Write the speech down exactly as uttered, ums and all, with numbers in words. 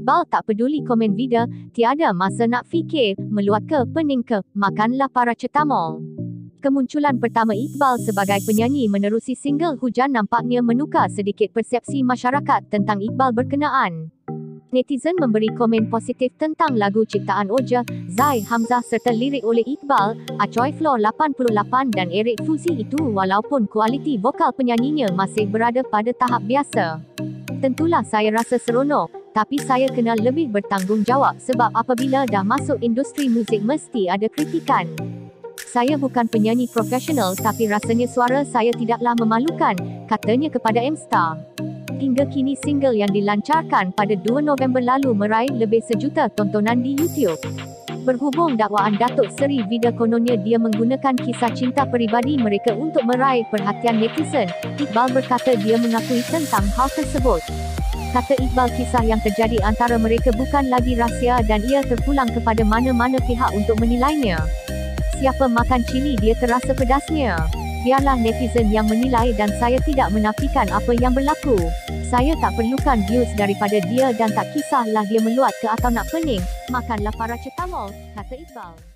Iqbal tak peduli komen Vida, tiada masa nak fikir, meluat ke, pening ke, makanlah Paracetamol. Kemunculan pertama Iqbal sebagai penyanyi menerusi single Hujan nampaknya menukar sedikit persepsi masyarakat tentang Iqbal berkenaan. Netizen memberi komen positif tentang lagu ciptaan Oja, Zai Hamzah serta lirik oleh Iqbal, Acoy Floor lapan puluh lapan dan Eric Fuzi itu walaupun kualiti vokal penyanyinya masih berada pada tahap biasa. Tentulah saya rasa seronok, tapi saya kena lebih bertanggungjawab sebab apabila dah masuk industri muzik mesti ada kritikan. Saya bukan penyanyi profesional tapi rasanya suara saya tidaklah memalukan, katanya kepada M-Star. Hingga kini single yang dilancarkan pada dua November lalu meraih lebih sejuta tontonan di YouTube. Berhubung dakwaan Datuk Seri Vida kononnya dia menggunakan kisah cinta peribadi mereka untuk meraih perhatian netizen, Iqbal berkata dia mengakui tentang hal tersebut. Kata Iqbal kisah yang terjadi antara mereka bukan lagi rahsia dan ia terpulang kepada mana-mana pihak untuk menilainya. Siapa makan cili dia terasa pedasnya. Biarlah netizen yang menilai dan saya tidak menafikan apa yang berlaku. Saya tak perlukan views daripada dia dan tak kisahlah dia meluat ke atau nak pening, makanlah Paracetamol, kata Iqbal.